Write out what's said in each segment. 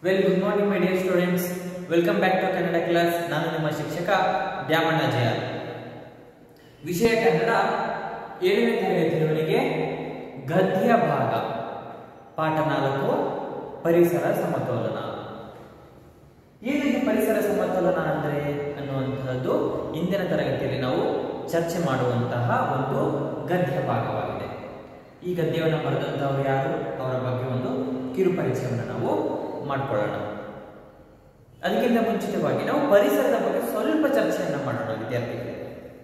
Well, good morning, my dear students. Welcome back to Kannada class. ನಾನು ನಿಮ್ಮ ಶಿಕ್ಷಕ ದ್ಯಾಮಣ್ಣ ಜಯ. ವಿಷಯ ಕನ್ನಡ 7ನೇ ತರಗತಿಯವರಿಗೆ ಗದ್ಯ ಭಾಗ ಪಾಠ 4 ಪರಿಸರ ಸಮತೋಲನ. ಏನಿದು ಪರಿಸರ ಸಮತೋಲನ ಅಂದ್ರೆ ಅನ್ನುವಂತಹದ್ದು ಇಂದಿನ ತರಗತಿಯಲ್ಲಿ ನಾವು ಚರ್ಚೆ ಮಾಡುವಂತಹ ಒಂದು ಗದ್ಯ ಭಾಗವಾಗಿದೆ. ಈ ಗದ್ಯವನ್ನು ಬರೆದಂತವರು ಯಾರು, ಅವರ ಬಗ್ಗೆ ಒಂದು ಕಿರು ಪರಿಚಯವನ್ನು ನಾವು ಮಾಡಿಕೊಳ್ಳೋಣ. ಅದಕ್ಕಿಂತ ಮುಂಚಿತವಾಗಿ ನಾವು ಪರಿಸರದ ಬಗ್ಗೆ ಸ್ವಲ್ಪ ಚರ್ಚೆಯನ್ನು ಮಾಡೋಣ ವಿದ್ಯಾರ್ಥಿಗಳಿಗೆ.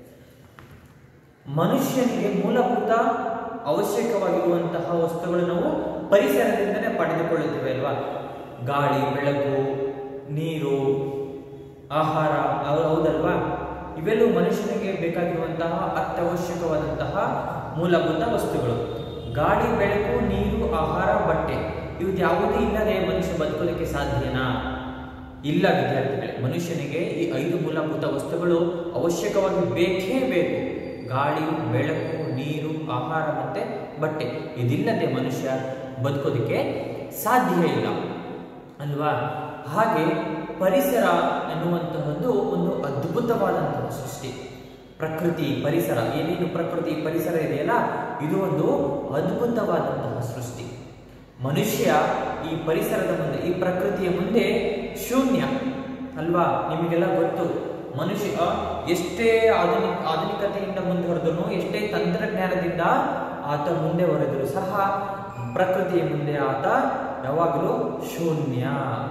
ಮನುಷ್ಯನಿಗೆ ಮೂಲಭೂತ ಅವಶ್ಯಕವಾಗಿರುವಂತಹ ವಸ್ತುಗಳು ನಾವು ಪರಿಸರದಿಂದಲೇ ಪಡೆದುಕೊಳ್ಳುತ್ತೇವೆ ಅಲ್ವಾ. ಗಾಳಿ, ಬೆಳಕು, ನೀರು, ಆಹಾರ, ಹೌದಲ್ವಾ. ಇವೆಲ್ಲವೂ ಮನುಷ್ಯನಿಗೆ ಬೇಕಾಗಿರುವಂತಹ ಅತ್ಯವಶ್ಯಕವಾದಂತಹ ಮೂಲಭೂತ ವಸ್ತುಗಳು. ಗಾಳಿ, ಬೆಳಕು, ನೀರು, ಆಹಾರ, ಬಟ್ಟೆ, ಇವು ಯಾವುದೂ ಇಲ್ಲದೆ ಮನುಷ್ಯ ಬದುಕೋದಕ್ಕೆ ಸಾಧ್ಯನಾ? ಇಲ್ಲ ವಿದ್ಯಾರ್ಥಿಗಳೇ. ಮನುಷ್ಯನಿಗೆ ಈ 5 ಮೂಲಭೂತ ವಸ್ತುಗಳು ಅವಶ್ಯಕವಾಗಿ ಬೇಕೇ ಬೇಕು. ಗಾಳಿ, ಬೆಳಕು, ನೀರು, ಆಹಾರ ಮತ್ತೆ ಬಟ್ಟೆ, ಇದಿಲ್ಲದೆ ಮನುಷ್ಯ ಬದುಕೋದಕ್ಕೆ ಸಾಧ್ಯ ಇಲ್ಲ ಅಲ್ವಾ. ಹಾಗೆ ಪರಿಸರ ಎನ್ನುವಂತಹದ್ದು ಒಂದು ಅದ್ಭುತವಾದಂತಹ ಸೃಷ್ಟಿ. ಪ್ರಕೃತಿ, ಪರಿಸರ, ಏನೇನು ಪ್ರಕೃತಿ ಪರಿಸರ ಇದೆಯಲ್ಲ, ಇದು ಒಂದು ಅದ್ಭುತವಾದಂತಹ ಸೃಷ್ಟಿ. ಮನುಷ್ಯ ಈ ಪರಿಸರದ ಮುಂದೆ, ಈ ಪ್ರಕೃತಿಯ ಮುಂದೆ ಶೂನ್ಯ ಅಲ್ವಾ. ನಿಮಗೆಲ್ಲ ಗೊತ್ತು, ಮನುಷ್ಯ ಎಷ್ಟೇ ಆಧುನಿಕತೆಯಿಂದ ಮುಂದುವರೆದನು, ಎಷ್ಟೇ ತಂತ್ರಜ್ಞಾನದಿಂದ ಆತ ಮುಂದೆ ಹೊರೆದರೂ ಸಹ ಪ್ರಕೃತಿಯ ಮುಂದೆ ಆತ ಯಾವಾಗಲೂ ಶೂನ್ಯ.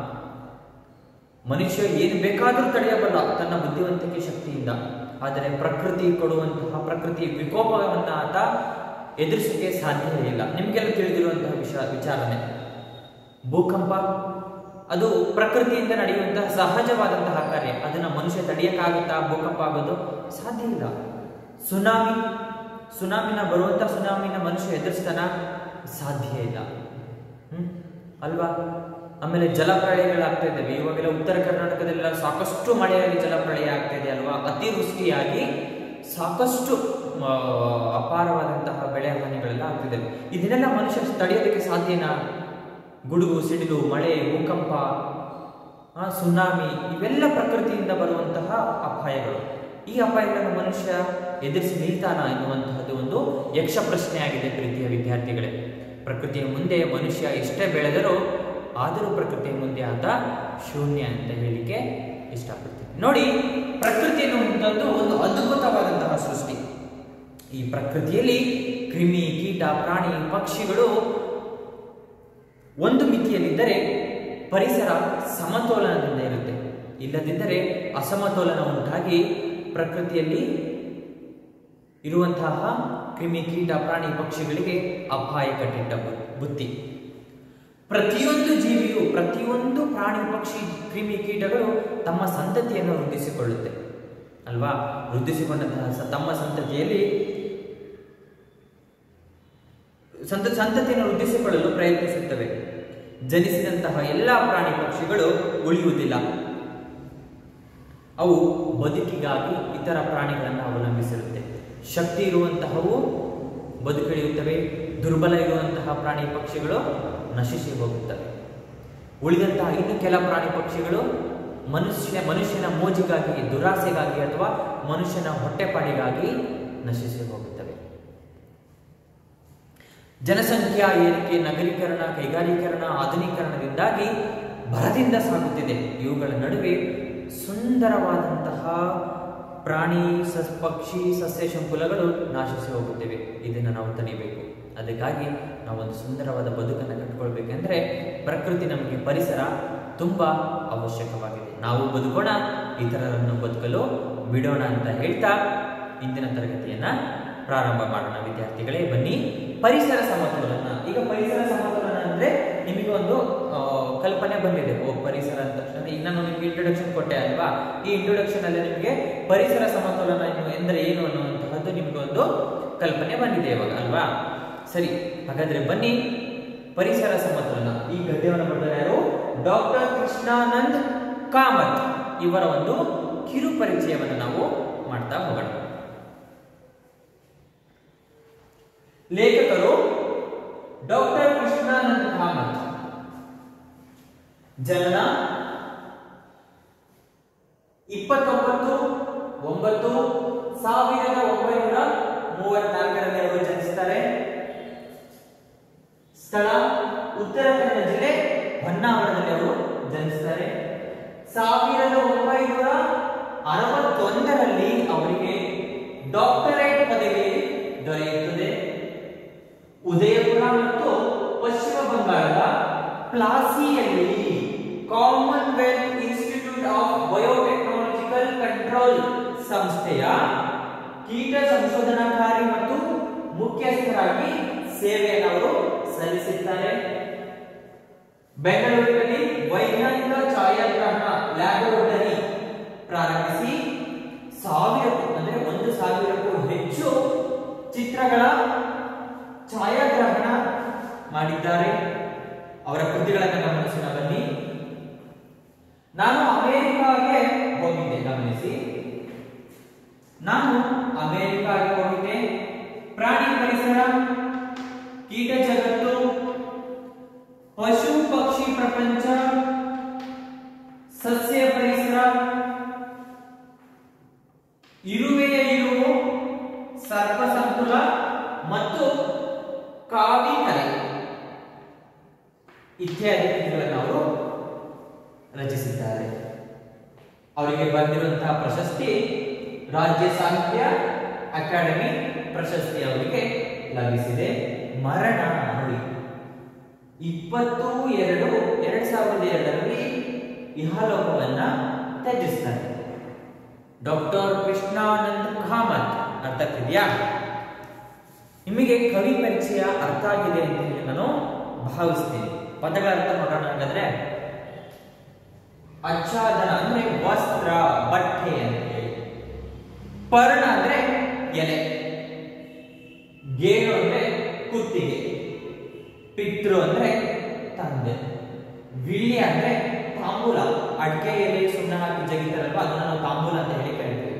ಮನುಷ್ಯ ಏನು ಬೇಕಾದರೂ ತಡೆಯಬಲ್ಲ ತನ್ನ ಬುದ್ಧಿವಂತಿಕೆ ಶಕ್ತಿಯಿಂದ, ಆದರೆ ಪ್ರಕೃತಿ ಕೊಡುವಂತಹ ಪ್ರಕೃತಿ ವಿಕೋಪವನ್ನು ಆತ ಎದುರಿಸಕ್ಕೆ ಸಾಧ್ಯ ಇಲ್ಲ. ನಿಮಗೆಲ್ಲ ತಿಳಿದಿರುವಂತಹ ವಿಚಾರನೆ. ಭೂಕಂಪ ಅದು ಪ್ರಕೃತಿಯಿಂದ ನಡೆಯುವಂತಹ ಸಹಜವಾದಂತಹ ಕಾರ್ಯ. ಅದನ್ನ ಮನುಷ್ಯ ತಡೆಯಕ್ಕಾಗುತ್ತಾ? ಭೂಕಂಪ ಆಗೋದು ಸಾಧ್ಯ ಇಲ್ಲ. ಸುನಾಮಿನ ಬರುವಂತಹ ಸುನಾಮಿನ ಮನುಷ್ಯ ಎದುರಿಸ್ತಾನ? ಸಾಧ್ಯ ಇಲ್ಲ ಅಲ್ವಾ. ಆಮೇಲೆ ಜಲಪ್ರಳಯಗಳಾಗ್ತಾ ಇದ್ದಾವೆ. ಇವಾಗೆಲ್ಲ ಉತ್ತರ ಕರ್ನಾಟಕದಲ್ಲ ಸಾಕಷ್ಟು ಮಳೆಯಾಗಿ ಜಲಪ್ರಳಯ ಆಗ್ತಾ ಇದೆ ಅಲ್ವಾ. ಅತಿವೃಷ್ಟಿಯಾಗಿ ಸಾಕಷ್ಟು ಅಪಾರವಾದಂತಹ ಬೆಳೆ ಹಾನಿಗಳೆಲ್ಲ ಆಗ್ತಿದ್ದಾವೆ. ಇದನ್ನೆಲ್ಲ ಮನುಷ್ಯ ತಡೆಯೋದಕ್ಕೆ ಸಾಧ್ಯನಾ? ಗುಡುಗು, ಸಿಡಿಲು, ಮಳೆ, ಭೂಕಂಪ, ಸುನಾಮಿ, ಇವೆಲ್ಲ ಪ್ರಕೃತಿಯಿಂದ ಬರುವಂತಹ ಅಪಾಯಗಳು. ಈ ಅಪಾಯಗಳನ್ನು ಮನುಷ್ಯ ಎದುರಿಸಿ ನಿಲ್ತಾನ ಎನ್ನುವಂತಹದ್ದು ಒಂದು ಯಕ್ಷ ಪ್ರಶ್ನೆಯಾಗಿದೆ ಪ್ರೀತಿಯ ವಿದ್ಯಾರ್ಥಿಗಳೇ. ಪ್ರಕೃತಿಯ ಮುಂದೆ ಮನುಷ್ಯ ಎಷ್ಟೇ ಬೆಳೆದರೂ ಆದರೂ ಪ್ರಕೃತಿಯ ಮುಂದೆ ಆತ ಶೂನ್ಯ ಅಂತ ಹೇಳಿಕೆ ಇಷ್ಟಪಡ್ತೀನಿ. ನೋಡಿ, ಪ್ರಕೃತಿ ಎನ್ನುವಂಥದ್ದು ಒಂದು ಅದ್ಭುತವಾದಂತಹ ಸೃಷ್ಟಿ. ಈ ಪ್ರಕೃತಿಯಲ್ಲಿ ಕ್ರಿಮಿ, ಕೀಟ, ಪ್ರಾಣಿ, ಪಕ್ಷಿಗಳು ಒಂದು ಮಿತಿಯಲ್ಲಿದ್ದರೆ ಪರಿಸರ ಸಮತೋಲನದಿಂದ ಇರುತ್ತೆ. ಇಲ್ಲದಿದ್ದರೆ ಅಸಮತೋಲನ ಉಂಟಾಗಿ ಪ್ರಕೃತಿಯಲ್ಲಿ ಇರುವಂತಹ ಕ್ರಿಮಿ, ಕೀಟ, ಪ್ರಾಣಿ, ಪಕ್ಷಿಗಳಿಗೆ ಅಪಾಯ ಕಟ್ಟಿಟ್ಟ ಬುತ್ತಿ. ಪ್ರತಿಯೊಂದು ಜೀವಿಯು, ಪ್ರತಿಯೊಂದು ಪ್ರಾಣಿ, ಪಕ್ಷಿ, ಕ್ರಿಮಿ, ಕೀಟಗಳು ತಮ್ಮ ಸಂತತಿಯನ್ನು ವೃದ್ಧಿಸಿಕೊಳ್ಳುತ್ತೆ ಅಲ್ವಾ. ವೃದ್ಧಿಸಿಕೊಂಡಂತಹ ತಮ್ಮ ಸಂತತಿಯಲ್ಲಿ ಸಂತತಿಯನ್ನು ವೃದ್ಧಿಸಿಕೊಳ್ಳಲು ಪ್ರಯತ್ನಿಸುತ್ತವೆ. ಜನಿಸಿದಂತಹ ಎಲ್ಲ ಪ್ರಾಣಿ ಪಕ್ಷಿಗಳು ಉಳಿಯುವುದಿಲ್ಲ. ಅವು ಬದುಕಿಗಾಗಿ ಇತರ ಪ್ರಾಣಿಗಳನ್ನು ಅವಲಂಬಿಸಿರುತ್ತೆ. ಶಕ್ತಿ ಇರುವಂತಹವು ಬದುಕುಳಿಯುತ್ತವೆ, ದುರ್ಬಲ ಇರುವಂತಹ ಪ್ರಾಣಿ ಪಕ್ಷಿಗಳು ನಶಿಸಿ ಹೋಗುತ್ತವೆ. ಉಳಿದಂತಹ ಇನ್ನು ಕೆಲ ಪ್ರಾಣಿ ಪಕ್ಷಿಗಳು ಮನುಷ್ಯನ ಮೋಜಿಗಾಗಿ, ದುರಾಸೆಗಾಗಿ ಅಥವಾ ಮನುಷ್ಯನ ಹೊಟ್ಟೆಪಾಡಿಗಾಗಿ ನಶಿಸಿ ಹೋಗುತ್ತವೆ. ಜನಸಂಖ್ಯಾ ಏರಿಕೆ, ನಗರೀಕರಣ, ಕೈಗಾರೀಕರಣ, ಆಧುನೀಕರಣದಿಂದಾಗಿ ಭರದಿಂದ ಸಾಗುತ್ತಿದೆ. ಇವುಗಳ ನಡುವೆ ಸುಂದರವಾದಂತಹ ಪ್ರಾಣಿ, ಪಕ್ಷಿ, ಸಸ್ಯ ಸಂಕುಲಗಳು ನಾಶಿಸಿ ಹೋಗುತ್ತವೆ. ಇದನ್ನು ನಾವು ತಡಿಬೇಕು. ಅದಕ್ಕಾಗಿ ನಾವೊಂದು ಸುಂದರವಾದ ಬದುಕನ್ನು ಕಟ್ಕೊಳ್ಬೇಕೆಂದ್ರೆ ಪ್ರಕೃತಿ, ನಮಗೆ ಪರಿಸರ ತುಂಬಾ ಅವಶ್ಯಕವಾಗಿದೆ. ನಾವು ಬದುಕೋಣ, ಇತರರನ್ನು ಬದುಕಲು ಬಿಡೋಣ ಅಂತ ಹೇಳ್ತಾ ಇಂದಿನ ತರಗತಿಯನ್ನ ಪ್ರಾರಂಭ ಮಾಡೋಣ ವಿದ್ಯಾರ್ಥಿಗಳೇ. ಬನ್ನಿ, ಪರಿಸರ ಸಮತೋಲನ. ಈಗ ಪರಿಸರ ಸಮತೋಲನ ಅಂದ್ರೆ ನಿಮಗೆ ಒಂದು ಕಲ್ಪನೆ ಬಂದಿದೆ. ಪರಿಸರ ಅಂತ ತಕ್ಷಣ ಈಗ ನಾನು ನಿಮ್ಗೆ ಇಂಟ್ರೊಡಕ್ಷನ್ ಕೊಟ್ಟೆ ಅಲ್ವಾ. ಈ ಇಂಟ್ರೊಡಕ್ಷನ್ ಅಲ್ಲಿ ನಿಮಗೆ ಪರಿಸರ ಸಮತೋಲನ ಎಂದ್ರೆ ಏನು ಅನ್ನುವಂತಹದ್ದು ನಿಮ್ಗೆ ಒಂದು ಕಲ್ಪನೆ ಬಂದಿದೆ ಇವಾಗ ಅಲ್ವಾ. ಸರಿ, ಹಾಗಾದ್ರೆ ಬನ್ನಿ, ಪರಿಸರ ಸಮತೋಲನ. ಈ ಗದ್ಯವನ್ನು ಬರೆದ ಯಾರು? ಡಾಕ್ಟರ್ ಕೃಷ್ಣಾನಂದ್ ಕಾಮತ್. ಇವರ ಒಂದು ಕಿರು ಪರಿಚಯವನ್ನು ನಾವು ಮಾಡ್ತಾ ಹೋಗೋಣ. ಲೇಖಕರು ಡಾಕ್ಟರ್ ಕೃಷ್ಣಾನಂದ್ ಕಾಮತ್. ಜನನ 29/9/1934 ಅವರು ಜನಿಸ್ತಾರೆ. ಸ್ಥಳ ಉತ್ತರ ಕನ್ನಡ ಜಿಲ್ಲೆ ಹೊನ್ನಾವರದಲ್ಲಿ ಅವರು ಜನಿಸ್ತಾರೆ. 1961ರಲ್ಲಿ ಅವರಿಗೆ ಡಾಕ್ಟರೇಟ್ ಪದವಿ ದೊರೆಯುತ್ತದೆ. ಉದಯಪುರ ಮತ್ತು ಪಶ್ಚಿಮ ಬಂಗಾಳದ ಪ್ಲಾಸಿಯಲ್ಲಿ Commonwealth Institute of biotechnological control ಸಂಸ್ಥೆಯ ಕೀಟ ಸಂಶೋಧನಾಕಾರಿ ಮತ್ತು ಮುಖ್ಯಸ್ಥರಾಗಿ ಸೇವೆಯನ್ನು ಅವರು ಸಲ್ಲಿಸಿದ್ದಾರೆ. ಬೆಂಗಳೂರಿನಲ್ಲಿ ವೈಜ್ಞಾನಿಕ ಛಾಯಾಗ್ರಹಣ ಲ್ಯಾಬೊರೇಟರಿ ಪ್ರಾರಂಭಿಸಿ 1,000ಕ್ಕೂ ಹೆಚ್ಚು ಚಿತ್ರಗಳ ಛಾಯಾಗ್ರಹಣ ಮಾಡಿದ್ದಾರೆ. ಅವರ ಕೃತಿಗಳನ್ನು ಗಮನಿಸಿ ಬನ್ನಿ. ನಾನು ಅಮೆರಿಕಾಗೆ ಹೋಗಿದ್ದೆ, ಗಮನಿಸಿ, ನಾನು ಅಮೆರಿಕಾಗೆ ಹೋಗಿದ್ದೆ. ಪ್ರಾಣಿ ಪರಿಸರ, ಕೀಟ ಜಗತ್ತು, ಪಶು ಪಕ್ಷಿ ಪ್ರಪಂಚ, ಸಸ್ಯ ಪರಿಸರ, ಇರುವೆಯ ಇರುವು, ಸರ್ಪ ಸಂಕುಲ ಮತ್ತು ಕಾವಿ ಕಲೆ ಇತ್ಯಾದಿ ಕೃತಿಗಳನ್ನು ಅವರು ರಚಿಸಿದ್ದಾರೆ. ಅವರಿಗೆ ಬಂದಿರುವಂತಹ ಪ್ರಶಸ್ತಿ ರಾಜ್ಯ ಸಾಹಿತ್ಯ ಅಕಾಡೆಮಿ ಪ್ರಶಸ್ತಿ ಅವರಿಗೆ ಲಭಿಸಿದೆ. ಮರಣ ನೋಡಿ 20/2/2002ರಲ್ಲಿ ಇಹಲೋಕವನ್ನ ತ್ಯಜಿಸ್ತಾರೆ. ಡಾಕ್ಟರ್ ಕೃಷ್ಣಾನಂದ್ ಕಾಮತ್. ಅರ್ಥ ಆಗ್ತಿದೆಯಾ? ನಿಮಗೆ ಕವಿ ಪರಿಚಯ ಅರ್ಥ ಆಗಿದೆ ಅಂತ ಹೇಳಿ ನಾನು ಭಾವಿಸ್ತೇನೆ. ಪದಗಳ ಅರ್ಥ ಮಾಡೋಣ. ಹಾಗಾದ್ರೆ ಆಚ್ಛಾದನ ಅಂದ್ರೆ ವಸ್ತ್ರ, ಬಟ್ಟೆ ಅಂತ ಹೇಳಿ. ಪರ್ಣ ಅಂದ್ರೆ ಎಲೆ, ಗೇಣು ಅಂದ್ರೆ ಕುತ್ತಿಗೆ, ಪಿತೃ ಅಂದ್ರೆ ತಂದೆ, ವಿಳ್ಯ ಅಂದ್ರೆ ತಾಂಬೂಲ, ಅಡಿಕೆ ಎಲೆ ಸುಣ್ಣ ಹಾಕಿ ಜಗಿತಾರಲ್ವಾ ಅದನ್ನ ನಾವು ತಾಂಬೂಲ ಅಂತ ಹೇಳಿ ಕರಿತೀವಿ.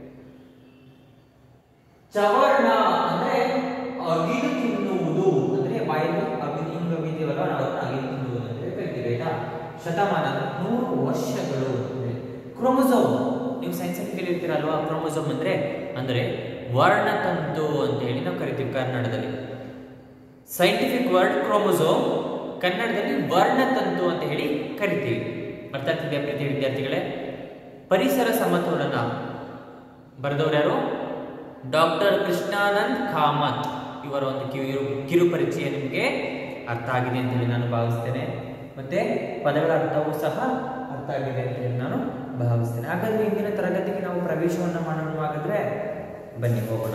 ಚವರ್ಣ ಅಂದ್ರೆ ಅಗಿದು ತಿನ್ನುವುದು, ಅಂದ್ರೆ ಬಾಯಲ್ಲಿ ಅಗಿದು ಹಿಂಗ ಅಗಿತೀವಲ್ಲ ನಾವು ಅಗಿದು ತಿನ್ನುವುದು ಅಂತ ಹೇಳಿ ಕರಿತೀವಿ. ಆಯ್ತಾ? ಶತಮಾನ 100 ವರ್ಷಗಳು. ಕ್ರೋಮೋಸೋಮ್ ನೀವು ಸೈನ್ಸ್ ಅಲ್ಲಿ ಕಲಿತೀರಲ್ವಾ? ಕ್ರೋಮೋಸೋಮ್ ಅಂದ್ರೆ ವರ್ಣತಂತು ಅಂತ ಹೇಳಿ ನಾವು ಕರಿತೀವಿ ಕನ್ನಡದಲ್ಲಿ. ಸೈಂಟಿಫಿಕ್ ವರ್ಡ್ ಕ್ರೋಮೋಸೋಮ್, ಕನ್ನಡದಲ್ಲಿ ವರ್ಣತಂತು ಅಂತ ಹೇಳಿ ಕರಿತೀವಿ. ಅರ್ಥ ಆಗ್ತಿದೆಯಾ ಪ್ರೀತಿ ವಿದ್ಯಾರ್ಥಿಗಳೇ? ಪರಿಸರ ಸಮತೋಲನ ಬರೆದವರು ಯಾರು? ಡಾಕ್ಟರ್ ಕೃಷ್ಣಾನಂದ್ ಕಾಮತ್. ಇವರ ಒಂದು ಕಿರು ಪರಿಚಯ ನಿಮಗೆ ಅರ್ಥ ಆಗಿದೆ ಅಂತ ಹೇಳಿ ನಾನು ಭಾವಿಸ್ತೇನೆ. ಮತ್ತೆ ಪದಗಳ ಅರ್ಥವೂ ಸಹ ಅರ್ಥ ಆಗಿದೆ ಅಂತ ಹೇಳಿ ನಾನು ಭಾವಿಸ್ತೇನೆ. ಹಾಗಾದ್ರೆ ಇಂದಿನ ತರಗತಿಗೆ ನಾವು ಪ್ರವೇಶವನ್ನು ಮಾಡೋಣ. ಹಾಗಾದ್ರೆ ಬನ್ನಿ ಹೋಗೋಣ.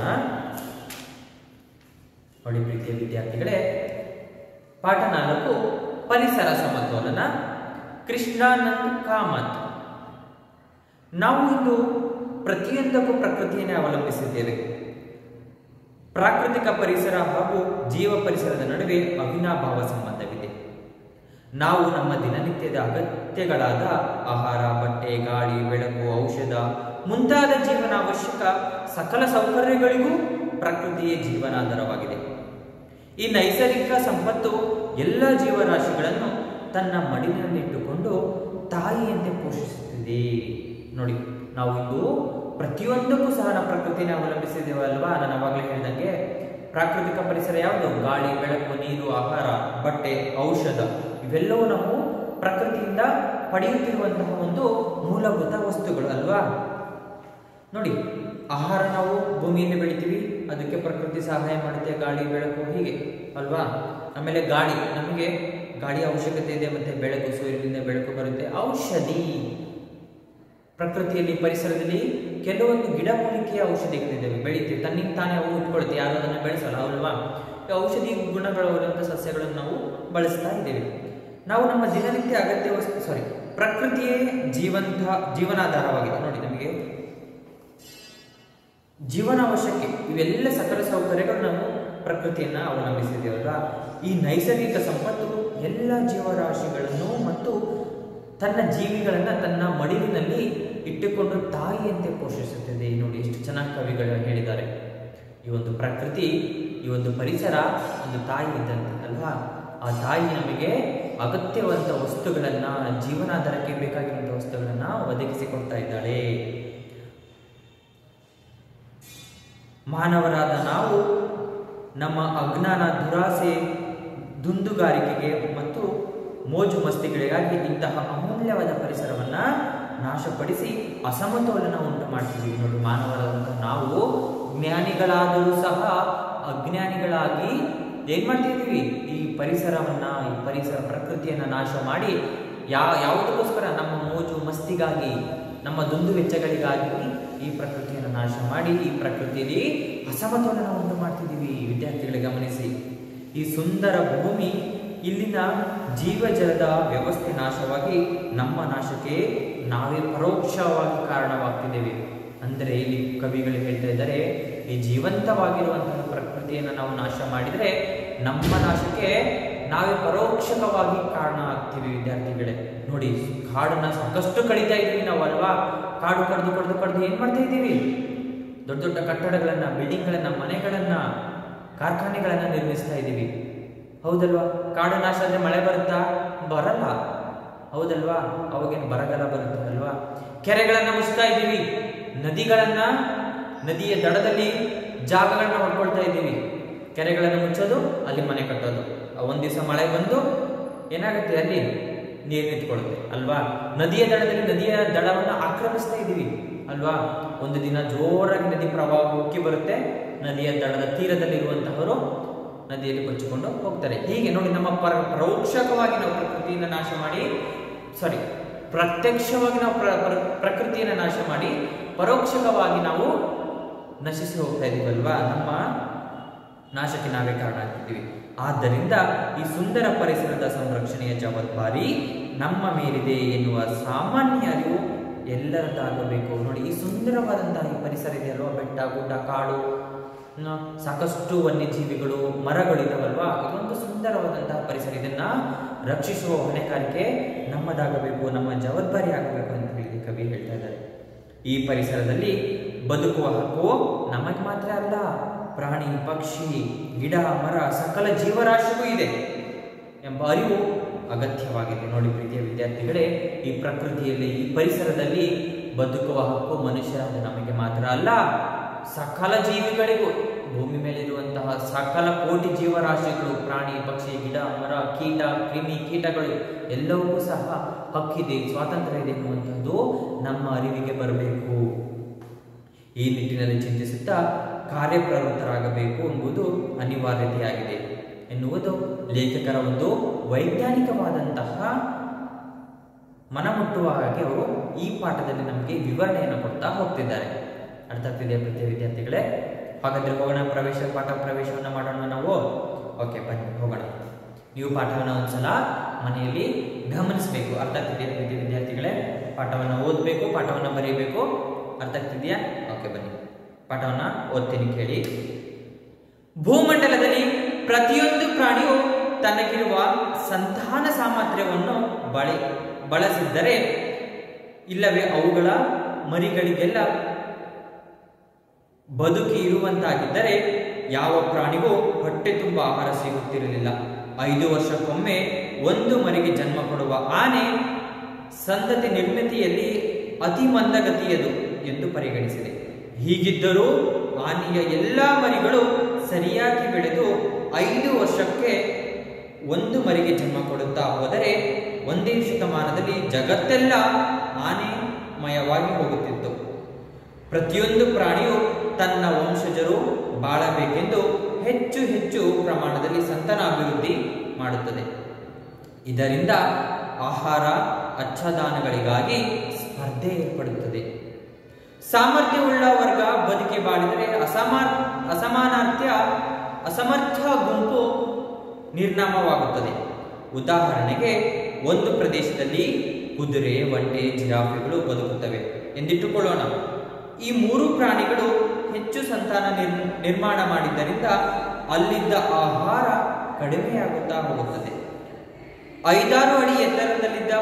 ನೋಡಿ ಪ್ರೀತಿಯ ವಿದ್ಯಾರ್ಥಿಗಳೇ, ಪಾಠ 4 ಪರಿಸರ ಸಮತೋಲನ, ಕೃಷ್ಣಾನಂದ್ ಕಾಮತ್. ನಾವು ಇಂದು ಪ್ರತಿಯೊಂದಕ್ಕೂ ಪ್ರಕೃತಿಯನ್ನೇ ಅವಲಂಬಿಸಿದ್ದೇವೆ. ಪ್ರಾಕೃತಿಕ ಪರಿಸರ ಹಾಗೂ ಜೀವ ಪರಿಸರದ ನಡುವೆ ಅವಿನಾಭಾವ ಸಂಬಂಧವಿದೆ. ನಾವು ನಮ್ಮ ದಿನನಿತ್ಯದ ಅಗತ್ಯಗಳಾದ ಆಹಾರ, ಬಟ್ಟೆ, ಗಾಳಿ, ಬೆಳಕು, ಔಷಧ ಮುಂತಾದ ಜೀವನ ಅವಶ್ಯಕ ಸಕಲ ಸೌಕರ್ಯಗಳಿಗೂ ಪ್ರಕೃತಿಯೇ ಜೀವನಾಧಾರವಾಗಿದೆ. ಈ ನೈಸರ್ಗಿಕ ಸಂಪತ್ತು ಎಲ್ಲ ಜೀವರಾಶಿಗಳನ್ನು ತನ್ನ ಮಡಿಲಿನಲ್ಲಿಟ್ಟುಕೊಂಡು ತಾಯಿಯಂತೆ ಪೋಷಿಸುತ್ತಿದೆ. ನೋಡಿ, ನಾವು ಇಂದು ಪ್ರತಿಯೊಂದಕ್ಕೂ ಸಹ ನಾವು ಪ್ರಕೃತಿನ ಅವಲಂಬಿಸಿದ್ದೇವಲ್ವಾ? ನಾನು ಅವಾಗಲೇ ಹೇಳಿದಂಗೆ ಪ್ರಾಕೃತಿಕ ಪರಿಸರ ಯಾವುದು? ಗಾಳಿ, ಬೆಳಕು, ನೀರು, ಆಹಾರ, ಬಟ್ಟೆ, ಔಷಧ ಇವೆಲ್ಲವೂ ನಾವು ಪ್ರಕೃತಿಯಿಂದ ಪಡೆಯುತ್ತಿರುವಂತಹ ಒಂದು ಮೂಲಭೂತ ವಸ್ತುಗಳು ಅಲ್ವಾ? ನೋಡಿ, ಆಹಾರ ನಾವು ಭೂಮಿಯಲ್ಲಿ ಬೆಳಿತೀವಿ, ಅದಕ್ಕೆ ಪ್ರಕೃತಿ ಸಹಾಯ ಮಾಡುತ್ತೆ, ಗಾಳಿ, ಬೆಳಕು ಹೀಗೆ ಅಲ್ವಾ? ಆಮೇಲೆ ಗಾಳಿ, ನಮಗೆ ಗಾಳಿಯ ಅವಶ್ಯಕತೆ ಇದೆ, ಮತ್ತೆ ಬೆಳಕು, ಸೂರ್ಯನಿಂದ ಬೆಳಕು ಬರುತ್ತೆ. ಔಷಧಿ, ಪ್ರಕೃತಿಯಲ್ಲಿ ಪರಿಸರದಲ್ಲಿ ಕೆಲವೊಂದು ಗಿಡಮೂಲಿಕೆಯ ಔಷಧಿಗಳಿದ್ದಾವೆ, ಬೆಳಿತೀವಿ, ತನ್ನಿಂದ ತಾನೇ ಅವು ಉಟ್ಕೊಳುತ್ತೆ, ಯಾರು ಅದನ್ನು ಬೆಳೆಸಲ್ಲ ಅಲ್ವಾ? ಔಷಧಿ ಗುಣಗಳಿರುವಂಥ ಸಸ್ಯಗಳನ್ನು ನಾವು ಬಳಸ್ತಾ ಇದ್ದೇವೆ. ನಾವು ನಮ್ಮ ದಿನನಿತ್ಯ ಅಗತ್ಯ ಪ್ರಕೃತಿಯೇ ಜೀವನಾಧಾರವಾಗಿದೆ. ನೋಡಿ, ನಮಗೆ ಜೀವನ ಅವಶ್ಯಕ್ಕೆ ಇವೆಲ್ಲ ಸಕಲ ಸೌಕರ್ಯಗಳು ನಾವು ಪ್ರಕೃತಿಯನ್ನ ಅವಲಂಬಿಸಿದ್ದೇವಲ್ವಾ? ಈ ನೈಸರ್ಗಿಕ ಸಂಪತ್ತು ಎಲ್ಲ ಜೀವರಾಶಿಗಳನ್ನು ಮತ್ತು ತನ್ನ ಜೀವಿಗಳನ್ನ ತನ್ನ ಮಡಿಲಿನಲ್ಲಿ ಇಟ್ಟುಕೊಂಡು ತಾಯಿಯಂತೆ ಪೋಷಿಸುತ್ತದೆ. ನೋಡಿ ಎಷ್ಟು ಚೆನ್ನಾಗಿ ಕವಿಗಳು ಹೇಳಿದ್ದಾರೆ. ಈ ಒಂದು ಪ್ರಕೃತಿ, ಈ ಒಂದು ಪರಿಸರ ಒಂದು ತಾಯಿ ಇದ್ದಂತೆ ಅಲ್ವಾ? ಆ ತಾಯಿ ನಮಗೆ ಅಗತ್ಯವಾದ ವಸ್ತುಗಳನ್ನು, ಜೀವನಾಧಾರಕ್ಕೆ ಬೇಕಾಗಿರುವಂಥ ವಸ್ತುಗಳನ್ನು ಒದಗಿಸಿಕೊಡ್ತಾ ಇದ್ದಾಳೆ. ಮಾನವರಾದ ನಾವು ನಮ್ಮ ಅಜ್ಞಾನ, ದುರಾಸೆ, ದುಂದುಗಾರಿಕೆಗೆ ಮತ್ತು ಮೋಜು ಮಸ್ತಿಗಳಿಗಾಗಿ ಇಂತಹ ಅಮೂಲ್ಯವಾದ ಪರಿಸರವನ್ನು ನಾಶಪಡಿಸಿ ಅಸಮತೋಲನ ಉಂಟು ಮಾಡ್ತಿದ್ದೀವಿ. ನೋಡಿ, ಮಾನವರಾದಂತಹ ನಾವು ಜ್ಞಾನಿಗಳಾದರೂ ಸಹ ಅಜ್ಞಾನಿಗಳಾಗಿ ಏನ್ ಮಾಡ್ತಿದ್ದೀವಿ? ಈ ಪರಿಸರವನ್ನ, ಈ ಪರಿಸರ ಪ್ರಕೃತಿಯನ್ನ ನಾಶ ಮಾಡಿ ಯಾವುದಕ್ಕೋಸ್ಕರ? ನಮ್ಮ ಮೋಜು ಮಸ್ತಿಗಾಗಿ, ನಮ್ಮ ದುಂದು ವೆಚ್ಚಗಳಿಗಾಗಿ ಈ ಪ್ರಕೃತಿಯನ್ನು ನಾಶ ಮಾಡಿ ಈ ಪ್ರಕೃತಿಯಲ್ಲಿ ಅಸಮತೋಲನ ಉಂಟು ಮಾಡ್ತಿದ್ದೀವಿ. ವಿದ್ಯಾರ್ಥಿಗಳಿಗೆ ಗಮನಿಸಿ, ಈ ಸುಂದರ ಭೂಮಿ, ಇಲ್ಲಿನ ಜೀವಜಲದ ವ್ಯವಸ್ಥೆ ನಾಶವಾಗಿ ನಮ್ಮ ನಾಶಕ್ಕೆ ನಾವೇ ಪರೋಕ್ಷವಾಗಿ ಕಾರಣವಾಗ್ತಿದ್ದೇವೆ. ಅಂದರೆ ಇಲ್ಲಿ ಕವಿಗಳು ಹೇಳ್ತಾ ಇದ್ದಾರೆ, ಈ ಜೀವಂತವಾಗಿರುವಂತಹ ಪ್ರಕೃತಿಯನ್ನು ನಾವು ನಾಶ ಮಾಡಿದರೆ ನಮ್ಮ ನಾಶಕ್ಕೆ ನಾವೇ ಪರೋಕ್ಷವಾಗಿ ಕಾರಣ ಆಗ್ತೀವಿ. ವಿದ್ಯಾರ್ಥಿಗಳೇ ನೋಡಿ, ಕಾಡನ್ನ ಸಾಕಷ್ಟು ಕಡಿತಾ ಇದ್ದೀವಿ ನಾವು ಅಲ್ವಾ? ಕಾಡು ಕಡ್ದು ಕಡ್ದು ಕಡ್ದು ಏನ್ ಮಾಡ್ತಾ ಇದ್ದೀವಿ? ದೊಡ್ಡ ದೊಡ್ಡ ಕಟ್ಟಡಗಳನ್ನ, ಬಿಲ್ಡಿಂಗ್ಗಳನ್ನ, ಮನೆಗಳನ್ನ, ಕಾರ್ಖಾನೆಗಳನ್ನ ನಿರ್ಮಿಸ್ತಾ ಇದ್ದೀವಿ. ಹೌದಲ್ವಾ? ಕಾಡು ನಾಶ ಅಂದ್ರೆ ಮಳೆ ಬರುತ್ತಾ? ಬರಲ್ಲ. ಹೌದಲ್ವಾ? ಅವಾಗೇನು ಬರಗಾಲ ಬರುತ್ತೆ ಅಲ್ವಾ? ಕೆರೆಗಳನ್ನ ಮುಚ್ತಾ ಇದ್ದೀವಿ, ನದಿಯ ದಡದಲ್ಲಿ ಜಾಗಗಳನ್ನ ಹೊಡ್ಕೊಳ್ತಾ ಇದ್ದೀವಿ. ಕೆರೆಗಳನ್ನು ಮುಚ್ಚೋದು, ಅಲ್ಲಿ ಮನೆ ಕಟ್ಟೋದು. ಒಂದ್ ದಿವಸ ಮಳೆ ಬಂದು ಏನಾಗುತ್ತೆ? ಅಲ್ಲಿ ನೀರು ನಿಂತ್ಕೊಳ್ಳುತ್ತೆ ಅಲ್ವಾ? ನದಿಯ ದಡವನ್ನು ಆಕ್ರಮಿಸ್ತಾ ಇದ್ದೀವಿ ಅಲ್ವಾ? ಒಂದು ದಿನ ಜೋರಾಗಿ ನದಿ ಪ್ರವಾಹ ಉಕ್ಕಿ ಬರುತ್ತೆ, ನದಿಯ ದಡದ ತೀರದಲ್ಲಿರುವಂತಹವರು ನದಿಯಲ್ಲಿ ಕೊಚ್ಚಿಕೊಂಡು ಹೋಗ್ತಾರೆ. ಹೀಗೆ ನೋಡಿ, ನಮ್ಮ ಪರೋಕ್ಷವಾಗಿ ನಾವು ಪ್ರಕೃತಿಯನ್ನು ನಾಶ ಮಾಡಿ, ಪ್ರತ್ಯಕ್ಷವಾಗಿ ನಾವು ಪ್ರಕೃತಿಯನ್ನು ನಾಶ ಮಾಡಿ ಪರೋಕ್ಷವಾಗಿ ನಾವು ನಶಿಸಿ ಹೋಗ್ತಾ ಇದೀವಲ್ವಾ? ನಮ್ಮ ನಾಶಕ್ಕೆ ನಾವೇ ಕಾರಣ ಆಗ್ತಿದ್ದೀವಿ. ಆದ್ದರಿಂದ ಈ ಸುಂದರ ಪರಿಸರದ ಸಂರಕ್ಷಣೆಯ ಜವಾಬ್ದಾರಿ ನಮ್ಮ ಮೇಲಿದೆ ಎನ್ನುವ ಸಾಮಾನ್ಯ ಅರಿವು ಎಲ್ಲರದ್ದಾಗಬೇಕು. ನೋಡಿ, ಈ ಸುಂದರವಾದಂತಹ ಈ ಪರಿಸರ ಇದೆಯಲ್ವಾ? ಬೆಟ್ಟ, ಗುಡ್ಡ, ಕಾಡು, ಸಾಕಷ್ಟು ವನ್ಯಜೀವಿಗಳು, ಮರಗಳಿದಾವಲ್ವಾ? ಇದೊಂದು ಸುಂದರವಾದಂತಹ ಪರಿಸರ. ಇದನ್ನ ರಕ್ಷಿಸುವ ಹೊಣೆಗಾರಿಕೆ ನಮ್ಮದಾಗಬೇಕು, ನಮ್ಮ ಜವಾಬ್ದಾರಿ ಆಗಬೇಕು ಅಂತ ಹೇಳಿ ಕವಿ ಹೇಳ್ತಾ ಇದ್ದಾರೆ. ಈ ಪರಿಸರದಲ್ಲಿ ಬದುಕುವ ಹಕ್ಕು ನಮಗೆ ಮಾತ್ರ ಅಲ್ಲ, ಪ್ರಾಣಿ, ಪಕ್ಷಿ, ಗಿಡ, ಮರ, ಸಕಲ ಜೀವರಾಶಿಗೂ ಇದೆ ಎಂಬ ಅರಿವು ಅಗತ್ಯವಾಗಿದೆ. ನೋಡಿ ಪ್ರೀತಿಯ ವಿದ್ಯಾರ್ಥಿಗಳೇ, ಈ ಪ್ರಕೃತಿಯಲ್ಲಿ, ಈ ಪರಿಸರದಲ್ಲಿ ಬದುಕುವ ಹಕ್ಕು ಮನುಷ್ಯರಾದ ನಮಗೆ ಮಾತ್ರ ಅಲ್ಲ, ಸಕಲ ಜೀವಿಗಳಿಗೂ, ಭೂಮಿ ಮೇಲಿರುವಂತಹ ಸಕಲ ಕೋಟಿ ಜೀವರಾಶಿಗಳು, ಪ್ರಾಣಿ, ಪಕ್ಷಿ, ಗಿಡ, ಮರ, ಕೀಟ, ಕ್ರಿಮಿ, ಕೀಟಗಳು ಎಲ್ಲವೂ ಸಹ ಹಕ್ಕಿದೆ, ಸ್ವಾತಂತ್ರ್ಯ ಇದೆ ಎನ್ನುವಂಥದ್ದು ನಮ್ಮ ಅರಿವಿಗೆ ಬರಬೇಕು. ಈ ನಿಟ್ಟಿನಲ್ಲಿ ಚಿಂತಿಸುತ್ತಾ ಕಾರ್ಯಪ್ರವೃತ್ತರಾಗಬೇಕು ಎಂಬುದು ಅನಿವಾರ್ಯತೆಯಾಗಿದೆ ಎನ್ನುವುದು ಲೇಖಕರ ಒಂದು ವೈಜ್ಞಾನಿಕವಾದಂತಹ ಮನಮುಟ್ಟುವ ಹಾಗೆ ಅವರು ಈ ಪಾಠದಲ್ಲಿ ನಮಗೆ ವಿವರಣೆಯನ್ನು ಕೊಡ್ತಾ ಹೋಗ್ತಿದ್ದಾರೆ. ಅರ್ಥ ಆಗ್ತಿದೆಯಾ ಪ್ರೀತಿಯ ವಿದ್ಯಾರ್ಥಿಗಳೇ? ಹಾಗಾದ್ರೆ ಹೋಗೋಣ, ಪಾಠ ಪ್ರವೇಶವನ್ನು ಮಾಡೋಣ ನಾವು. ಓಕೆ, ಬನ್ನಿ ಹೋಗೋಣ. ನೀವು ಪಾಠವನ್ನು ಒಂದ್ಸಲ ಮನೆಯಲ್ಲಿ ಗಮನಿಸಬೇಕು. ಅರ್ಥ ಆಗ್ತಿದೆಯಾ ಪ್ರೀತಿಯ ವಿದ್ಯಾರ್ಥಿಗಳೇ? ಪಾಠವನ್ನು ಓದಬೇಕು, ಪಾಠವನ್ನು ಬರೀಬೇಕು. ಅರ್ಥ ಆಗ್ತಿದೆಯಾ? ಓಕೆ, ಬನ್ನಿ ಪಾಠವನ್ನ ಓದ್ತೀನಿ, ಕೇಳಿ. ಭೂಮಂಡಲದಲ್ಲಿ ಪ್ರತಿಯೊಂದು ಪ್ರಾಣಿಯು ತನಗಿರುವ ಸಂತಾನ ಸಾಮರ್ಥ್ಯವನ್ನು ಬಳಸಿದ್ದರೆ, ಇಲ್ಲವೇ ಅವುಗಳ ಮರಿಗಳಿಗೆಲ್ಲ ಬದುಕಿ ಇರುವಂತಾಗಿದ್ದರೆ ಯಾವ ಪ್ರಾಣಿಗೂ ಹೊಟ್ಟೆ ತುಂಬ ಆಹಾರ ಸಿಗುತ್ತಿರಲಿಲ್ಲ. 5 ವರ್ಷಕ್ಕೊಮ್ಮೆ ಒಂದು ಮರಿಗೆ ಜನ್ಮ ಕೊಡುವ ಆನೆ ಸಂತತಿ ನಿರ್ಮಿತಿಯಲ್ಲಿ ಅತಿ ಮಂದಗತಿಯದು ಎಂದು ಪರಿಗಣಿಸಿದೆ. ಹೀಗಿದ್ದರೂ ಆನೆಯ ಎಲ್ಲ ಮರಿಗಳು ಸರಿಯಾಗಿ ಬೆಳೆದು 5 ವರ್ಷಕ್ಕೆ ಒಂದು ಮರಿಗೆ ಜನ್ಮ ಕೊಡುತ್ತಾ ಹೋದರೆ ಒಂದೇ ಶತಮಾನದಲ್ಲಿ ಜಗತ್ತೆಲ್ಲ ಆನೆಮಯವಾಗಿ ಹೋಗುತ್ತಿತ್ತು. ಪ್ರತಿಯೊಂದು ಪ್ರಾಣಿಯು ತನ್ನ ವಂಶಜರು ಬಾಳಬೇಕೆಂದು ಹೆಚ್ಚು ಹೆಚ್ಚು ಪ್ರಮಾಣದಲ್ಲಿ ಸಂತಾನಾಭಿವೃದ್ಧಿ ಮಾಡುತ್ತದೆ. ಇದರಿಂದ ಆಹಾರ ಆಚ್ಛಾದನಗಳಿಗಾಗಿ ಸ್ಪರ್ಧೆ ಏರ್ಪಡುತ್ತದೆ. ಸಾಮರ್ಥ್ಯವುಳ್ಳ ವರ್ಗ ಬದುಕಿ ಬಾಳಿದರೆ ಅಸಮರ್ಥ ಗುಂಪು ನಿರ್ನಾಮವಾಗುತ್ತದೆ. ಉದಾಹರಣೆಗೆ, ಒಂದು ಪ್ರದೇಶದಲ್ಲಿ ಕುದುರೆ, ಒಂಟೆ, ಜಿರಾಫೆಗಳು ಬದುಕುತ್ತವೆ ಎಂದಿಟ್ಟುಕೊಳ್ಳೋಣ. ಈ 3 ಪ್ರಾಣಿಗಳು ಹೆಚ್ಚು ಸಂತಾನ ನಿರ್ಮಾಣ ಮಾಡಿದ್ದರಿಂದ ಅಲ್ಲಿದ್ದ ಆಹಾರ ಕಡಿಮೆಯಾಗುತ್ತಾ ಹೋಗುತ್ತದೆ. 5-6 ಅಡಿ ಎತ್ತರದಲ್ಲಿದ್ದ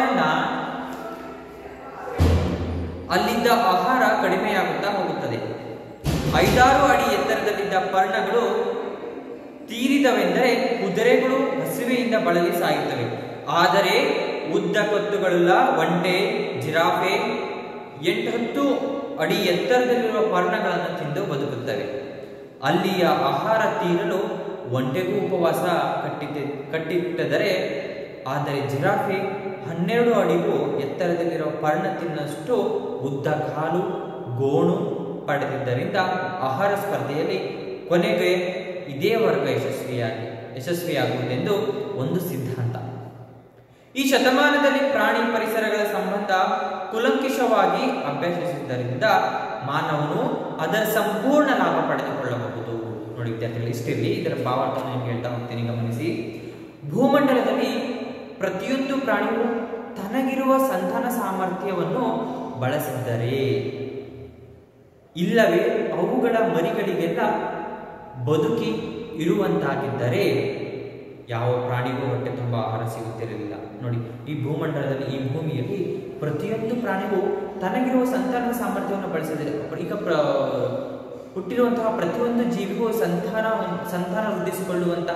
ಅಲ್ಲಿದ್ದ ಆಹಾರ ಕಡಿಮೆಯಾಗುತ್ತಾ ಹೋಗುತ್ತದೆ. 5-6 ಅಡಿ ಎತ್ತರದಲ್ಲಿದ್ದ ಪರ್ಣಗಳು ತೀರಿದವೆಂದರೆ ಕುದುರೆಗಳು ಹಸಿವೆಯಿಂದ ಬಳಲಿ ಸಾಯುತ್ತವೆ. ಆದರೆ ಉದ್ದ ಕತ್ತುಗಳುಳ್ಳ ಒಂಟೆ, ಜಿರಾಫೆ 8-10 ಅಡಿ ಎತ್ತರದಲ್ಲಿರುವ ಪರ್ಣಗಳನ್ನು ತಿಂದು ಬದುಕುತ್ತವೆ. ಅಲ್ಲಿಯ ಆಹಾರ ತೀರಲು ಒಂಟೆಗೂ ಉಪವಾಸ ಕಟ್ಟಿಟ್ಟದರೆ, ಆದರೆ ಜಿರಾಫೆ 12 ಅಡಿಗೂ ಎತ್ತರದಲ್ಲಿರುವ ಪರ್ಣ ತಿನ್ನಷ್ಟು ಉದ್ದ ಕಾಲು, ಗೋಣು ಪಡೆದಿದ್ದರಿಂದ ಆಹಾರ ಸ್ಪರ್ಧೆಯಲ್ಲಿ ಕೊನೆಗೆ ಇದೇ ವರ್ಗ ಯಶಸ್ವಿಯಾಗುವುದೆಂದು ಒಂದು ಸಿದ್ಧಾಂತ. ಈ ಶತಮಾನದಲ್ಲಿ ಪ್ರಾಣಿ ಪರಿಸರಗಳ ಸಂಬಂಧ ಕುಲಂಕಷವಾಗಿ ಅಭ್ಯಸಿಸಿದ್ದರಿಂದ ಮಾನವನು ಅದರ ಸಂಪೂರ್ಣ ಲಾಭ ಪಡೆದುಕೊಳ್ಳಬಹುದು. ನೋಡಿ ವಿದ್ಯಾರ್ಥಿಗಳು, ಇಷ್ಟಿರಲಿ. ಇದರ ಭಾವಾರ್ಥವನ್ನು ಹೇಳ್ತಾ ಹೋಗ್ತೀನಿ, ಗಮನಿಸಿ. ಭೂಮಂಡಲದಲ್ಲಿ ಪ್ರತಿಯೊಂದು ಪ್ರಾಣಿಯು ತನಗಿರುವ ಸಂತಾನ ಸಾಮರ್ಥ್ಯವನ್ನು ಬಳಸಿದ್ದರೆ, ಇಲ್ಲವೇ ಅವುಗಳ ಮರಿಗಳಿಗೆಲ್ಲ ಬದುಕಿ ಇರುವಂತಾಗಿದ್ದರೆ ಯಾವ ಪ್ರಾಣಿಗೂ ಹೊಟ್ಟೆ ತುಂಬ ಆಹಾರ ಸಿಗುತ್ತಿರಲಿಲ್ಲ. ನೋಡಿ, ಈ ಭೂಮಂಡಲದಲ್ಲಿ, ಈ ಭೂಮಿಯಲ್ಲಿ ಪ್ರತಿಯೊಂದು ಪ್ರಾಣಿಗೂ ತನಗಿರುವ ಸಂತಾನ ಸಾಮರ್ಥ್ಯವನ್ನು ಬಳಸಿದರೆ, ಈಗ ಹುಟ್ಟಿರುವಂತಹ ಪ್ರತಿಯೊಂದು ಜೀವಿಗೂ ಸಂತಾನ ವೃದ್ಧಿಸಿಕೊಳ್ಳುವಂತಹ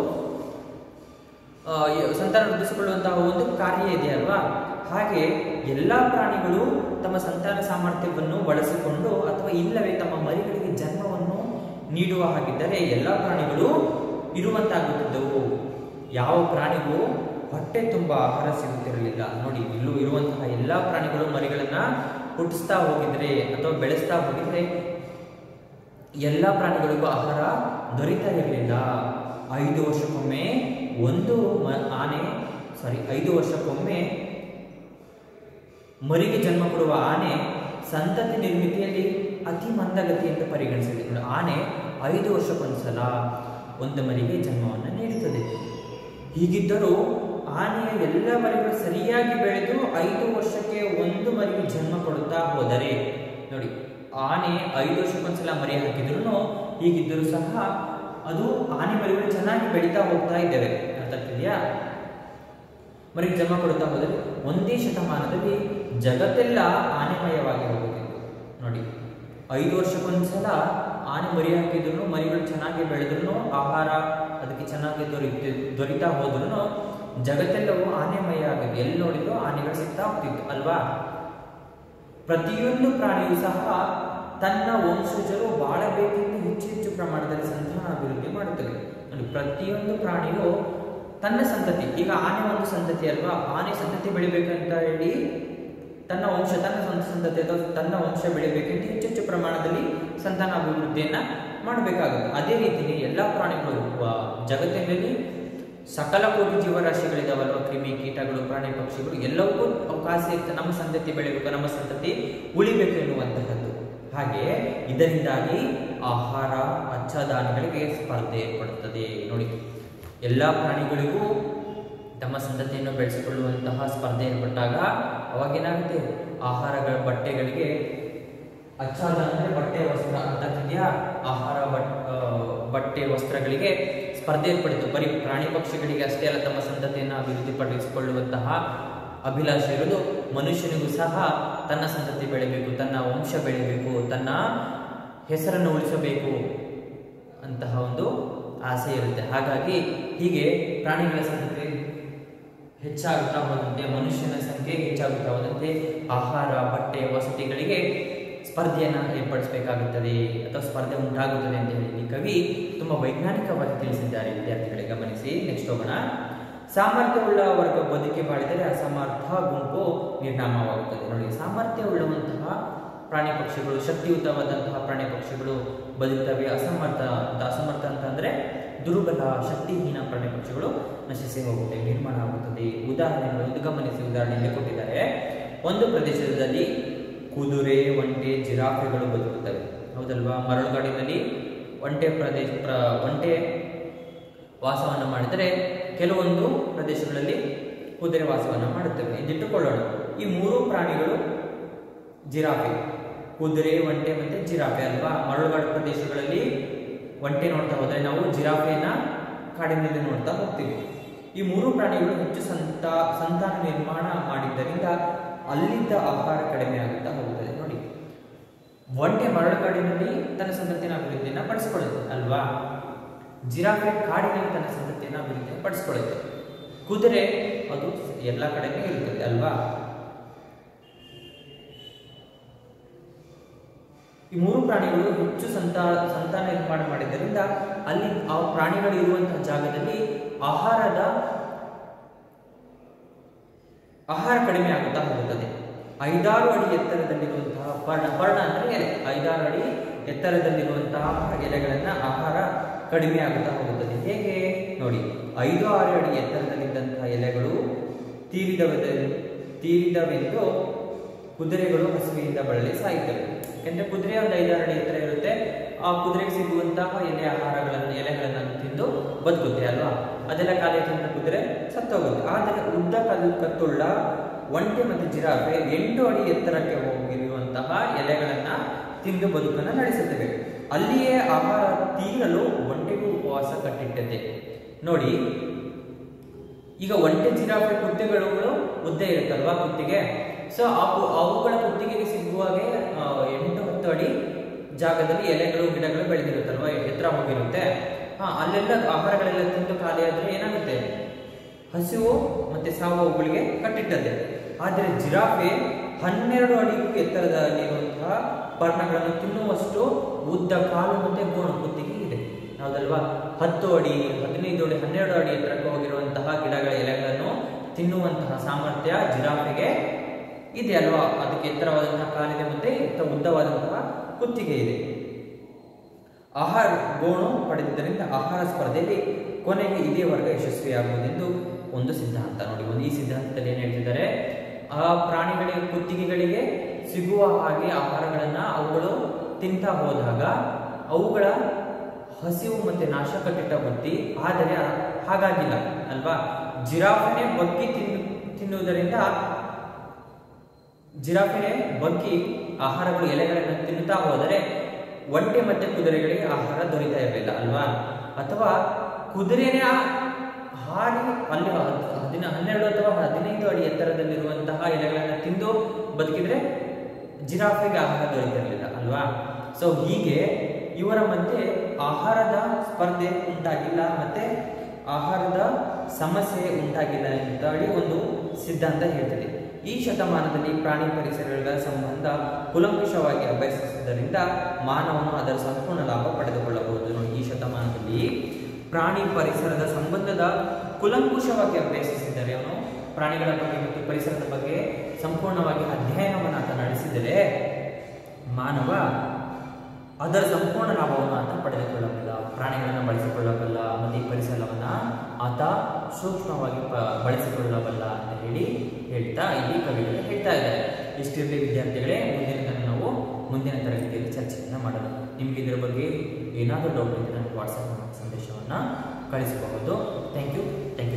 ಒಂದು ಕಾರ್ಯ ಇದೆ ಅಲ್ವಾ. ಹಾಗೆ ಎಲ್ಲ ಪ್ರಾಣಿಗಳು ತಮ್ಮ ಸಂತಾನ ಸಾಮರ್ಥ್ಯವನ್ನು ಬಳಸಿಕೊಂಡು ಅಥವಾ ಇಲ್ಲವೇ ತಮ್ಮ ಮರಿಗಳಿಗೆ ಜನ್ಮವನ್ನು ನೀಡುವ ಹಾಗಿದ್ದರೆ ಎಲ್ಲ ಪ್ರಾಣಿಗಳು ಇರುವಂತಾಗುತ್ತಿದ್ದವು. ಯಾವ ಪ್ರಾಣಿಗೂ ಹೊಟ್ಟೆ ತುಂಬ ಆಹಾರ ಸಿಗುತ್ತಿರಲಿಲ್ಲ. ನೋಡಿ, ಇಲ್ಲೂ ಇರುವಂತಹ ಎಲ್ಲ ಪ್ರಾಣಿಗಳು ಮರಿಗಳನ್ನ ಹುಟ್ಟಿಸ್ತಾ ಹೋಗಿದ್ರೆ ಅಥವಾ ಬೆಳೆಸ್ತಾ ಹೋಗಿದ್ರೆ ಎಲ್ಲ ಪ್ರಾಣಿಗಳಿಗೂ ಆಹಾರ ದೊರೀತಾ ಇರಲಿಲ್ಲ. 5 ವರ್ಷಕ್ಕೊಮ್ಮೆ ಮರಿಗೆ ಜನ್ಮ ಕೊಡುವ ಆನೆ ಸಂತತಿ ನಿರ್ಮಿತಿಯಲ್ಲಿ ಅತಿ ಮಂದಗತಿ ಎಂದು ಪರಿಗಣಿಸಿದೆ. ಆನೆ 5 ವರ್ಷಕ್ಕೊಂದ್ಸಲ ಒಂದು ಮರಿಗೆ ಜನ್ಮವನ್ನು ನೀಡುತ್ತದೆ. ಹೀಗಿದ್ದರೂ ಆನೆಯ ಎಲ್ಲ ಮರಿಗಳು ಸರಿಯಾಗಿ ಬೆಳೆದು 5 ವರ್ಷಕ್ಕೆ ಒಂದು ಮರಿಗೆ ಜನ್ಮ ಕೊಡುತ್ತಾ ಹೋದರೆ, ನೋಡಿ, ಆನೆ 5 ವರ್ಷಕ್ಕೊಂದ್ಸಲ ಮರಿ ಹಾಕಿದ್ರು ಹೀಗಿದ್ದರೂ ಸಹ ಅದು ಆನೆ ಮರಿಗಳು ಚೆನ್ನಾಗಿ ಬೆಳೀತಾ ಹೋಗ್ತಾ ಇದ್ದೇವೆ. ಅರ್ಥ ಆಗ್ತಿದೆಯಾ? ಮರಿಗೆ ಜನ್ಮ ಕೊಡುತ್ತಾ ಹೋದರೆ ಒಂದೇ ಶತಮಾನದಲ್ಲಿ ಜಗತ್ತೆಲ್ಲ ಆನೆಮಯವಾಗಿ ಹೋಗುತ್ತಿತ್ತು. ನೋಡಿ, 5 ವರ್ಷಕ್ಕೊಂದ್ಸಲ ಆನೆ ಮರಿ ಹಾಕಿದ್ರು, ಮರಿಗಳು ಚೆನ್ನಾಗಿ ಬೆಳೆದ್ರು, ಆಹಾರ ಅದಕ್ಕೆ ಚೆನ್ನಾಗಿ ದೊರೀತಾ ಹೋದ್ರು ಜಗತ್ತೆಲ್ಲವೂ ಆನೆಮಯ ಆಗಿದೆ. ಎಲ್ಲಿ ನೋಡಿದ್ರು ಆನೆಗಳು ಸಿಗ್ತಾ ಹೋಗ್ತಿತ್ತು ಅಲ್ವಾ. ಪ್ರತಿಯೊಂದು ಪ್ರಾಣಿಯೂ ಸಹ ತನ್ನ ವಂಶಜರು ಬಾಳಬೇಕೆಂದು ಹೆಚ್ಚು ಪ್ರಮಾಣದಲ್ಲಿ ಸಂತಾನ ಅಭಿವೃದ್ಧಿ ಮಾಡುತ್ತದೆ. ನೋಡಿ, ಪ್ರತಿಯೊಂದು ಪ್ರಾಣಿಯು ತನ್ನ ಸಂತತಿ, ಈಗ ಆನೆ ಒಂದು ಸಂತತಿ ಅಲ್ವಾ, ಆನೆ ಸಂತತಿ ಬೆಳಿಬೇಕಂತ ಹೇಳಿ ತನ್ನ ಸಂತತಿ ಅಥವಾ ತನ್ನ ವಂಶ ಬೆಳಿಬೇಕಂತ ಹೆಚ್ಚು ಪ್ರಮಾಣದಲ್ಲಿ ಸಂತಾನ ಅಭಿವೃದ್ಧಿಯನ್ನ ಮಾಡಬೇಕಾಗುತ್ತೆ. ಅದೇ ರೀತಿಯಲ್ಲಿ ಎಲ್ಲ ಪ್ರಾಣಿಗಳು ಜಗತ್ತಿನಲ್ಲಿ ಸಕಲ ಕೋಟಿ ಜೀವರಾಶಿಗಳಿದಾವಲ್ವ, ಕ್ರಿಮಿ ಕೀಟಗಳು, ಪ್ರಾಣಿ ಪಕ್ಷಿಗಳು, ಎಲ್ಲವೂ ಅವಕಾಶ ಇರುತ್ತೆ ನಮ್ಮ ಸಂತತಿ ಬೆಳಿಬೇಕು, ನಮ್ಮ ಸಂತತಿ ಉಳಿಬೇಕು ಎನ್ನುವಂತಹದ್ದು. ಹಾಗೆ ಇದರಿಂದಾಗಿ ಆಹಾರ ಆಚ್ಛಾದನಗಳಿಗೆ ಸ್ಪರ್ಧೆ ಏರ್ಪಡುತ್ತದೆ. ನೋಡಿ, ಎಲ್ಲ ಪ್ರಾಣಿಗಳಿಗೂ ತಮ್ಮ ಸಂತತಿಯನ್ನು ಬೆಳೆಸಿಕೊಳ್ಳುವಂತಹ ಸ್ಪರ್ಧೆ ಏರ್ಪಟ್ಟಾಗ ಅವಾಗೇನಾಗುತ್ತೆ, ಆಹಾರಗಳ ಬಟ್ಟೆಗಳಿಗೆ ಆಚ್ಛಾದನ ಅಂದರೆ ಬಟ್ಟೆ ವಸ್ತ್ರ ಅಂತ ಇದೆಯಾ, ಆಹಾರ ಬಟ್ಟೆ ವಸ್ತ್ರಗಳಿಗೆ ಸ್ಪರ್ಧೆ ಏರ್ಪಡಿತು. ಬರೀ ಪ್ರಾಣಿ ಪಕ್ಷಿಗಳಿಗೆ ಅಷ್ಟೇ ಅಲ್ಲ, ತಮ್ಮ ಸಂತತಿಯನ್ನು ಅಭಿವೃದ್ಧಿಪಡಿಸಿಕೊಳ್ಳುವಂತಹ ಅಭಿಲಾಷೆ ಇರೋದು ಮನುಷ್ಯನಿಗೂ ಸಹ ತನ್ನ ಸಂತತಿ ಬೆಳಿಬೇಕು, ತನ್ನ ವಂಶ ಬೆಳಿಬೇಕು, ತನ್ನ ಹೆಸರನ್ನು ಉಳಿಸಬೇಕು ಅಂತಹ ಒಂದು ಆಸೆ ಇರುತ್ತೆ. ಹಾಗಾಗಿ ಹೀಗೆ ಪ್ರಾಣಿಗಳ ಸಂತತಿ ಹೆಚ್ಚಾಗುತ್ತಾ ಹೋದಂತೆ, ಮನುಷ್ಯನ ಸಂಖ್ಯೆ ಹೆಚ್ಚಾಗುತ್ತಾ ಹೋದಂತೆ ಆಹಾರ, ಬಟ್ಟೆ, ವಸತಿಗಳಿಗೆ ಸ್ಪರ್ಧೆಯನ್ನು ಏರ್ಪಡಿಸಬೇಕಾಗುತ್ತದೆ ಅಥವಾ ಸ್ಪರ್ಧೆ ಉಂಟಾಗುತ್ತದೆ ಅಂತ ಹೇಳಿ ಕವಿ ತುಂಬಾ ವೈಜ್ಞಾನಿಕವಾಗಿ ತಿಳಿಸಿದ್ದಾರೆ. ವಿದ್ಯಾರ್ಥಿಗಳಿಗೆ ಗಮನಿಸಿ. ನೆಕ್ಸ್ಟ್ ಹೋಗೋಣ. ಸಾಮರ್ಥ್ಯವುಳ್ಳ ವರ್ಗ ಬದುಕಿ ಬಾಳಿದರೆ ಅಸಮರ್ಥ ಗುಂಪು ನಿರ್ನಾಮವಾಗುತ್ತದೆ. ನೋಡಿ, ಸಾಮರ್ಥ್ಯವುಳ್ಳಂತಹ ಪ್ರಾಣಿ ಪಕ್ಷಿಗಳು, ಶಕ್ತಿಯುತವಾದಂತಹ ಪ್ರಾಣಿ ಪಕ್ಷಿಗಳು ಬದುಕ್ತವೆ. ಅಸಮರ್ಥ ಅಂತಂದ್ರೆ ದುರ್ಬಲ, ಶಕ್ತಿಹೀನ ಪ್ರಾಣಿ ಪಕ್ಷಿಗಳು ನಶಿಸಿ ಹೋಗುತ್ತೆ, ನಿರ್ಮಾಣ ಆಗುತ್ತದೆ. ಉದಾಹರಣೆಗಳು ಇದು ಗಮನಿಸಿ. ಉದಾಹರಣೆಯಲ್ಲಿ ಕೊಟ್ಟಿದ್ದಾರೆ. ಒಂದು ಪ್ರದೇಶದಲ್ಲಿ ಕುದುರೆ, ಒಂಟೆ, ಜಿರಾಫೆಗಳು ಬದುಕುತ್ತವೆ, ಹೌದಲ್ವಾ. ಮರಳುಗಾಡಿನಲ್ಲಿ ಒಂಟೆ ವಾಸವನ್ನು ಮಾಡಿದರೆ ಕೆಲವೊಂದು ಪ್ರದೇಶಗಳಲ್ಲಿ ಕುದುರೆ ವಾಸವನ್ನು ಮಾಡುತ್ತವೆ ಎಂದಿಟ್ಟುಕೊಳ್ಳೋಣ. ಈ 3 ಪ್ರಾಣಿಗಳು ಜಿರಾಫೆ, ಕುದುರೆ, ಒಂಟೆ ಮತ್ತೆ ಜಿರಾಫೆ ಅಲ್ವಾ. ಮರಳುಗಾಡು ಪ್ರದೇಶಗಳಲ್ಲಿ ಒಂಟೆ ನೋಡ್ತಾ ಹೋದರೆ ನಾವು ಜಿರಾಫೆಯನ್ನ ಕಾಡಿನಲ್ಲಿ ನೋಡ್ತಾ ಹೋಗ್ತೀವಿ. ಈ 3 ಪ್ರಾಣಿಗಳು ಹೆಚ್ಚು ಸಂತಾನ ನಿರ್ಮಾಣ ಮಾಡಿದ್ದರಿಂದ ಅಲ್ಲಿದ್ದ ಆಹಾರ ಕಡಿಮೆ ಆಗುತ್ತಾ ಹೋಗುತ್ತದೆ. ನೋಡಿ, ಒಂಟೆ ಮರಳುಗಾಡಿನಲ್ಲಿ ತನ್ನ ಸಂತತಿನ ಅಭಿವೃದ್ಧಿಯನ್ನು ಪಡಿಸಿಕೊಳ್ಳುತ್ತೆ ಅಲ್ವಾ. ಜಿರಾಫೆ ಕಾಡಿನಲ್ಲಿ ತನ್ನ ಸಂತತಿಯನ್ನು ಅಭಿವೃದ್ಧಿ ಪಡಿಸ್ಕೊಳ್ಳುತ್ತೆ. ಕುದುರೆ ಅದು ಎಲ್ಲ ಕಡೆನೂ ಇರುತ್ತದೆ ಅಲ್ವಾ. ಈ ಮೂರು ಪ್ರಾಣಿಗಳು ಹೆಚ್ಚು ಸಂತಾನ ನಿರ್ಮಾಣ ಮಾಡಿದ್ದರಿಂದ ಅಲ್ಲಿ ಆ ಪ್ರಾಣಿಗಳು ಇರುವಂತಹ ಜಾಗದಲ್ಲಿ ಆಹಾರ ಕಡಿಮೆ ಆಗುತ್ತಾ ಹೋಗುತ್ತದೆ. 5-6 ಅಡಿ ಎತ್ತರದಲ್ಲಿರುವಂತಹ ಪರ್ಣ ಅಂದ್ರೆ ಎಲೆ, 5-6 ಅಡಿ ಎತ್ತರದಲ್ಲಿರುವಂತಹ ಎಲೆಗಳನ್ನ ಆಹಾರ ಕಡಿಮೆ ಆಗುತ್ತಾ ಹೋಗುತ್ತದೆ. ಹೇಗೆ ನೋಡಿ, 5-6 ಅಡಿ ಎತ್ತರದಲ್ಲಿದ್ದಂತಹ ಎಲೆಗಳು ತೀರಿದವೆಂದು ಕುದುರೆಗಳು ಹಸುವಿನಿಂದ ಬಳಲಿ ಸಾಯುತ್ತವೆ. ಯಾಕಂದ್ರೆ ಕುದುರೆ ಒಂದು 5-6 ಅಡಿ ಎತ್ತರ ಇರುತ್ತೆ, ಆ ಕುದುರೆಗೆ ಸಿಗುವಂತಹ ಎಲೆಗಳನ್ನು ತಿಂದು ಬದುಕುತ್ತೆ ಅಲ್ವಾ. ಅದೆಲ್ಲ ಖಾಲಿ ತಿಂದ ಕುದುರೆ ಸತ್ತೋಗುತ್ತೆ. ಆದರೆ ಉದ್ದ ಕತ್ತುಳ್ಳ ಒಂಟೆ ಮತ್ತು ಜಿರಾಫೆ 8 ಅಡಿ ಎತ್ತರಕ್ಕೆ ಹೋಗಿರುವಂತಹ ಎಲೆಗಳನ್ನ ತಿಂದು ಬದುಕನ್ನು ನಡೆಸುತ್ತವೆ. ಅಲ್ಲಿಯೇ ಆಹಾರ ತೀರಲು ಒಂಟೆಗೂ ಉಪವಾಸ ಕಟ್ಟಿಟ್ಟದೆ. ನೋಡಿ, ಈಗ ಒಂಟೆ ಜಿರಾಫೆ ಕುತ್ತಿಗೆಗಳು ಉದ್ದ ಇರುತ್ತಲ್ವಾ ಕುತ್ತಿಗೆ. ಸೊ ಅವುಗಳ ಕುತ್ತಿಗೆಗೆ ಸಿಗುವಾಗೆ 8-10 ಅಡಿ ಜಾಗದಲ್ಲಿ ಎಲೆಗಳು ಗಿಡಗಳು ಬೆಳೆದಿರುತ್ತಲ್ವಾ, ಎತ್ತರ ಹೋಗಿರುತ್ತೆ. ಅಲ್ಲೆಲ್ಲ ಆಹಾರಗಳೆಲ್ಲ ತಿಂದು ಖಾಲಿ ಆದ್ರೆ ಏನಾಗುತ್ತೆ, ಹಸಿವು ಮತ್ತೆ ಸಾವು ಅವುಗಳಿಗೆ ಕಟ್ಟಿಟ್ಟದೆ. ಆದರೆ ಜಿರಾಫೆ 12 ಅಡಿಗೂ ಎತ್ತರದಲ್ಲಿರುವಂತಹ ಪರ್ಣಗಳನ್ನು ತಿನ್ನುವಷ್ಟು ಉದ್ದ ಕಾಲು ಮತ್ತೆ ಗೋಣು ಕುತ್ತಿಗೆ ಇದೆ. ಹೌದಲ್ವಾ. 10 ಅಡಿ 15 ಅಡಿ 12 ಅಡಿ ಎತ್ತರಕ್ಕೆ ಹೋಗಿರುವಂತಹ ಗಿಡಗಳ ಎಲೆಗಳನ್ನು ತಿನ್ನುವಂತಹ ಸಾಮರ್ಥ್ಯ ಜಿರಾಫೆಗೆ ಇದೆ ಅಲ್ವಾ. ಅದಕ್ಕೆ ಎತ್ತರವಾದಂತಹ ಕಾಲಿದೆ ಮತ್ತೆ ಉದ್ದವಾದಂತಹ ಕುತ್ತಿಗೆ ಇದೆ. ಆಹಾರ ಗೋಣು ಪಡೆದಿದ್ದರಿಂದ ಆಹಾರ ಸ್ಪರ್ಧೆಯಲ್ಲಿ ಕೊನೆಗೆ ಇದೇ ವರ್ಗ ಯಶಸ್ವಿಯಾಗುವುದೆಂದು ಒಂದು ಸಿದ್ಧಾಂತ. ನೋಡಿ, ಈ ಸಿದ್ಧಾಂತದಲ್ಲಿ ಏನ್ ಹೇಳ್ತಿದ್ದಾರೆ, ಆ ಪ್ರಾಣಿಗಳಿಗೆ ಕುತ್ತಿಗೆಗಳಿಗೆ ಸಿಗುವ ಹಾಗೆ ಆಹಾರಗಳನ್ನ ಅವುಗಳು ತಿಂತಾ ಹೋದಾಗ ಅವುಗಳ ಹಸಿವು ಮತ್ತೆ ನಾಶ ಕಟ್ಟಿಟ್ಟ ಬುದ್ಧಿ. ಆದರೆ ಹಾಗಾಗಿಲ್ಲ ಅಲ್ವಾ. ಜಿರಾಫೆನೆ ಬಗ್ಗಿ ತಿನ್ನುವುದರಿಂದ ಬಗ್ಗಿ ಆಹಾರಗಳು ಎಲೆಗಳನ್ನು ತಿನ್ನುತ್ತಾ ಹೋದರೆ ಒಂಟೆ ಮತ್ತೆ ಕುದುರೆಗಳಿಗೆ ಆಹಾರ ದೊರೀತಾ ಇರಲಿಲ್ಲ ಅಲ್ವಾ. ಅಥವಾ ಕುದುರೆನೇ ಹಾರಿ ಅಲ್ಲಿ 12 ಅಥವಾ 15 ಅಡಿ ಎತ್ತರದಲ್ಲಿರುವಂತಹ ಎಲೆಗಳನ್ನು ತಿಂದು ಬದುಕಿದ್ರೆ ಜಿರಾಫೆಗೆ ಆಹಾರ ದೊರೀತಿರಲಿಲ್ಲ ಅಲ್ವಾ. ಸೊ ಹೀಗೆ ಇವರ ಮಧ್ಯೆ ಆಹಾರದ ಸ್ಪರ್ಧೆ ಉಂಟಾಗಿಲ್ಲ ಮತ್ತೆ ಆಹಾರದ ಸಮಸ್ಯೆ ಉಂಟಾಗಿಲ್ಲ ಅಂತ ಹೇಳಿ ಒಂದು ಸಿದ್ಧಾಂತ ಹೇಳ್ತದೆ. ಈ ಶತಮಾನದಲ್ಲಿ ಪ್ರಾಣಿ ಪರಿಸರಗಳ ಸಂಬಂಧ ಕುಲಂಕುಷವಾಗಿ ಅಭ್ಯಸಿಸುವುದರಿಂದ ಮಾನವನು ಅದರ ಸಂಪೂರ್ಣ ಲಾಭ ಪಡೆದುಕೊಳ್ಳಬಹುದು. ನೋಡಿ, ಈ ಶತಮಾನದಲ್ಲಿ ಪ್ರಾಣಿ ಪರಿಸರದ ಸಂಬಂಧದ ಕುಲಂಕುಷವಾಗಿ ಅಭ್ಯಸಿಸಿದರೆ, ಅವನು ಪ್ರಾಣಿಗಳ ಬಗ್ಗೆ ಮತ್ತು ಪರಿಸರದ ಬಗ್ಗೆ ಸಂಪೂರ್ಣವಾಗಿ ಅಧ್ಯಯನವನ್ನು ಆತ ನಡೆಸಿದರೆ ಮಾನವ ಅದರ ಸಂಪೂರ್ಣ ಲಾಭವನ್ನು ಆತ ಪಡೆದುಕೊಳ್ಳಬಲ್ಲ, ಪ್ರಾಣಿಗಳನ್ನು ಬಳಸಿಕೊಳ್ಳಬಲ್ಲ ಮತ್ತು ಈ ಪರಿಸರವನ್ನು ಆತ ಸೂಕ್ಷ್ಮವಾಗಿ ಬಳಸಿಕೊಳ್ಳಬಲ್ಲ ಅಂತ ಹೇಳ್ತಾ ಇಲ್ಲಿ ಕವಿಗಳು ಹೇಳ್ತಾ ಇದ್ದಾರೆ. ಇಷ್ಟಿರಲಿ ವಿದ್ಯಾರ್ಥಿಗಳೇ, ನಾವು ಮುಂದಿನ ತರಗತಿಯಲ್ಲಿ ಚರ್ಚೆಯನ್ನು ಮಾಡೋಣ. ನಿಮಗೆ ಇದರ ಬಗ್ಗೆ ಏನಾದರೂ ಡೌಟ್ ಇದ್ದರೆ ನನಗೆ ವಾಟ್ಸಪ್ ಸಂದೇಶವನ್ನು ಕಳಿಸಬಹುದು. Thank you.